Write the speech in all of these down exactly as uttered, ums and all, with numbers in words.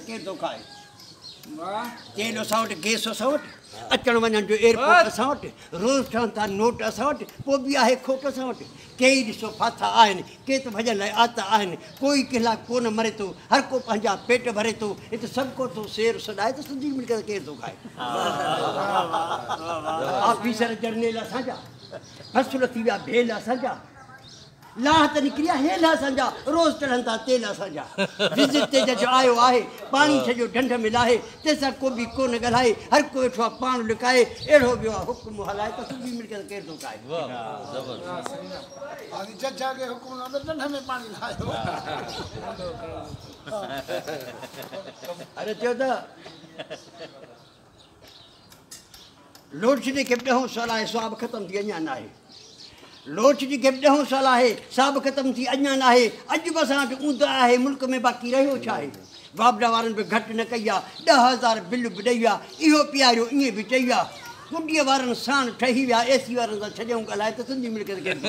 केरु थो खाए तेल असां वटि गैस असां वटि अचण वञण जो एयरपोर्ट असां वटि रोज़ ठहनि था नोट असां वटि पोइ बि आहे खोट असां वटि कई ॾिसो फाथा आहिनि के त भॼण लाइ आता आहिनि कोई कंहिं कोन मरे थो हर को पंहिंजा पेट भरे थो हिते सभु को थो शेर सॾाए त सिंधी मिली करे केरु थो खाए ऑफिसर जर्नल असांजा फसुल थी विया भेल असांजा लाह त निकिरिया हेल असांजा रोज़ चढ़नि था तेल असांजा विज़िट ते जो आयो आहे पाणी सॼो ढंढ में लाहे तंहिंसां को बि कोन ॻाल्हाए हर को वेठो आहे पाण लिकाए अहिड़ो वियो आहे हुकुम हलाए त सिंधी मिली करे केरु थो खाए अरे चयो त लोड शेडिंग खे ॾहों साल आहे स्वाब ख़तमु थी अञा न आहे लोड शेडिंग खे ॾहों साल आहे साब ख़तमु थी अञा न आहे अॼु बि असां वटि ऊंद आहे मुल्क में बाक़ी रहियो छा आहे बाबड़ा वारनि बि घटि न कई आहे ॾह हज़ार बिल बि ॾेई विया इहो पीआरियो ईअं बि चई विया कुॾीअ वारनि साण ठही विया एसी वारनि सां छॾियऊं ॻाल्हाए त सिंधी मिली करे केरु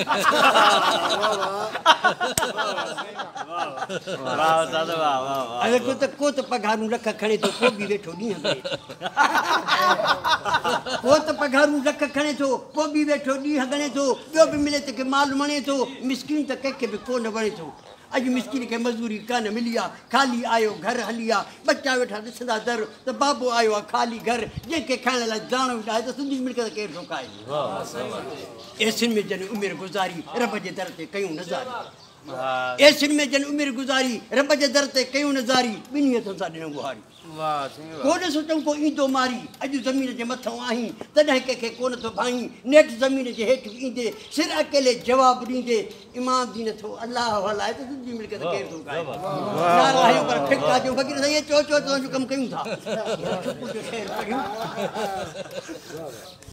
अरे को त को त पघारूं लख खणे थो को बि वेठो ॾींहं गणे को त पघारूं लख खणे थो को बि वेठो ॾींहं गणे थो ॿियो बि मिले त के माल वणे थो मिसकिन त कंहिंखे बि कोन वणे थो अॼु मिसकिन खे मज़दूरी कान मिली आहे ख़ाली आयो घर हली आहे बच्चा वेठा ॾिसंदा दर त बाबो आयो आहे ख़ाली घर जंहिंखे खाइण लाइ दाणो विधाए त सिंधी मिली करे केरु थो खाए एसिन में जन उमिरि गुज़ारी रब जे दर ते कयूं नज़ारी एसिन में जन उमिरि गुज़ारी रब जे दर ते कयूं नज़ारी ॿिन्ही हथनि सां ॾिनऊं गुहारी कोन सोचऊं को ईंदो मारी अॼु ज़मीन जे मथां आहीं तॾहिं कंहिंखे कोन थो भाई नेठि ज़मीन जे हेठि ईंदे सिर अकेले जवाबु ॾींदे इमाम दी नथो अलाह हलाए त सिंधी मिली करे केरु थो खाए नारायो पर फिका जो फ़क़ीर साईं चओ चओ तव्हांजो कमु कयूं था